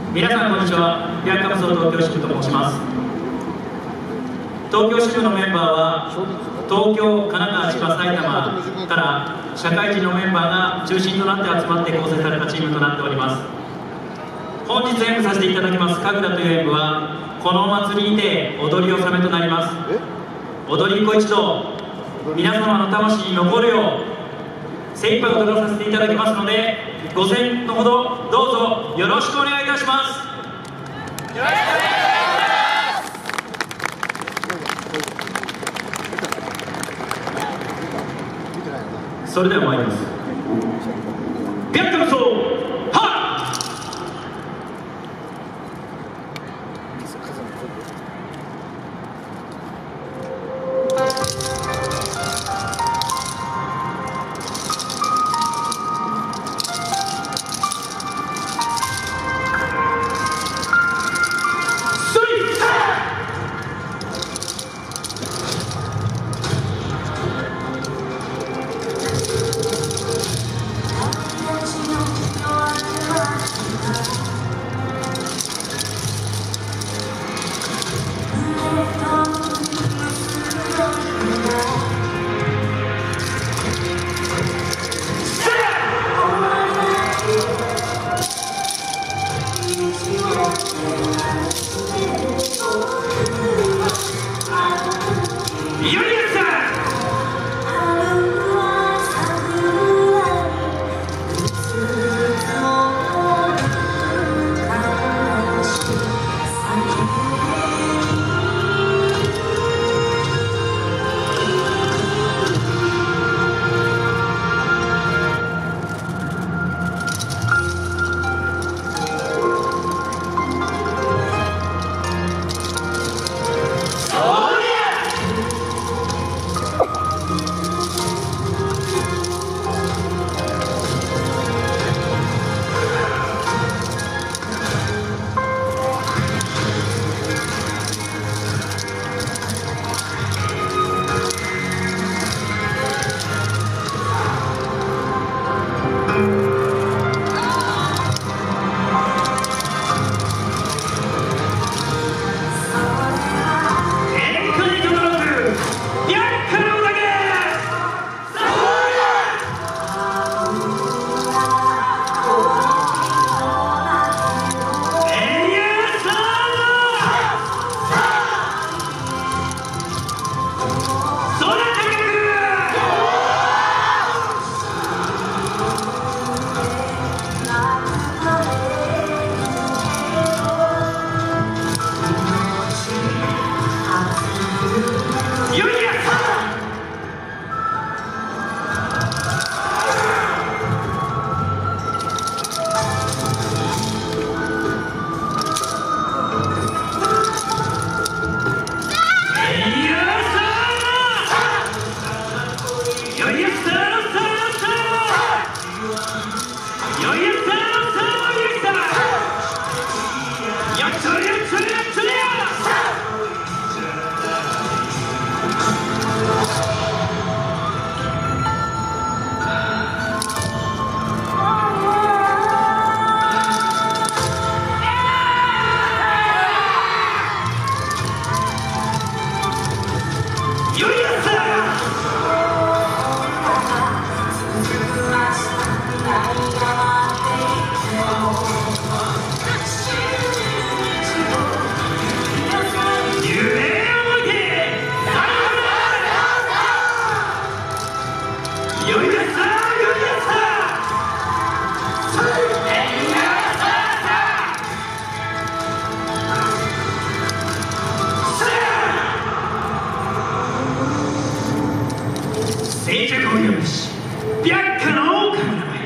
皆さんこんにちは。ビアカムソ東京支部と申します。東京支部のメンバーは東京、神奈川、千葉、埼玉から社会人のメンバーが中心となって集まって構成されたチームとなっております。本日演舞させていただきます神楽という演舞はこのお祭りにて踊り納めとなります。踊り子一同皆様の魂に残るよう精一杯踊らさせていただきますので、ご声援のほどどうぞよろしくお願いいたします。よろしくお願いします。それでは参ります。ビアカムソはっ。ビアッカの神楽